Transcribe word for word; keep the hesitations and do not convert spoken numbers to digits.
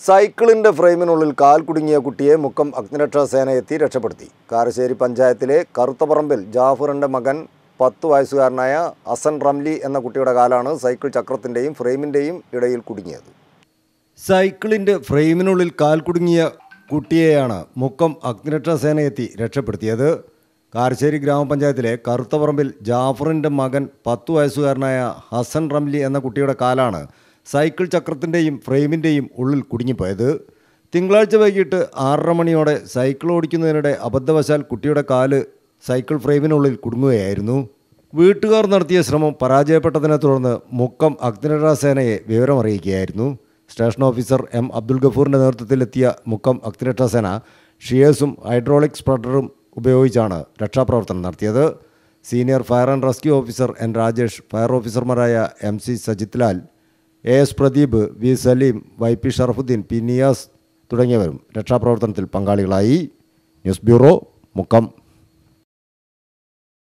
സൈക്കിളിൻ്റെ ഫ്രെയിമിനുള്ളിൽ കാൽ കുടുങ്ങിയ കുട്ടിയെ മുക്കം അഗ്നിരക്ഷാ സേന എത്തി രക്ഷപ്പെടുത്തി. കാരശ്ശേരി പഞ്ചായത്തിലെ കറുത്തപറമ്പിൽ ജാഫറിൻ്റെ മകൻ പത്ത് വയസ്സുകാരനായ ഹസൻ റംലി എന്ന കുട്ടിയുടെ കാലാണ് സൈക്കിൾ ചക്രത്തിൻ്റെയും ഫ്രെയിമിൻ്റെയും ഇടയിൽ കുടുങ്ങിയത്. സൈക്കിളിൻ്റെ ഫ്രെയിമിനുള്ളിൽ കാൽ കുടുങ്ങിയ കുട്ടിയെയാണ് മുക്കം അഗ്നിരക്ഷാ സേന എത്തി രക്ഷപ്പെടുത്തിയത്. കാരശ്ശേരി ഗ്രാമപഞ്ചായത്തിലെ കറുത്തപറമ്പിൽ ജാഫറിൻ്റെ മകൻ പത്ത് വയസ്സുകാരനായ ഹസൻ റംലി എന്ന കുട്ടിയുടെ കാലാണ് സൈക്കിൾ ചക്രത്തിൻ്റെയും ഫ്രെയിമിൻ്റെയും ഉള്ളിൽ കുടുങ്ങിപ്പോയത്. തിങ്കളാഴ്ച വൈകിട്ട് ആറര മണിയോടെ സൈക്കിൾ ഓടിക്കുന്നതിനിടെ അബദ്ധവശാൽ കുട്ടിയുടെ കാല് സൈക്കിൾ ഫ്രെയിമിനുള്ളിൽ കുടുങ്ങുകയായിരുന്നു. വീട്ടുകാർ നടത്തിയ ശ്രമം പരാജയപ്പെട്ടതിനെ തുടർന്ന് മുക്കം അഗ്നിരക്ഷാ സേനയെ വിവരമറിയിക്കുകയായിരുന്നു. സ്റ്റേഷൻ ഓഫീസർ എം അബ്ദുൽ ഗഫൂറിൻ്റെ നേതൃത്വത്തിലെത്തിയ മുക്കം അഗ്നിരക്ഷാ സേന ഷിയേഴ്സും ഹൈഡ്രോളിക് സ്പ്രെഡറും ഉപയോഗിച്ചാണ് രക്ഷാപ്രവർത്തനം നടത്തിയത്. Senior fire and rescue officer N Rajesh, fire ഓഫീസർമാരായ M C Sajith Lal, A S Pradeep, V Saleem, Y P Sharafuddeen, P Niyas തുടങ്ങിയവരും രക്ഷാപ്രവർത്തനത്തിൽ പങ്കാളികളായി. News bureau, Mukkam.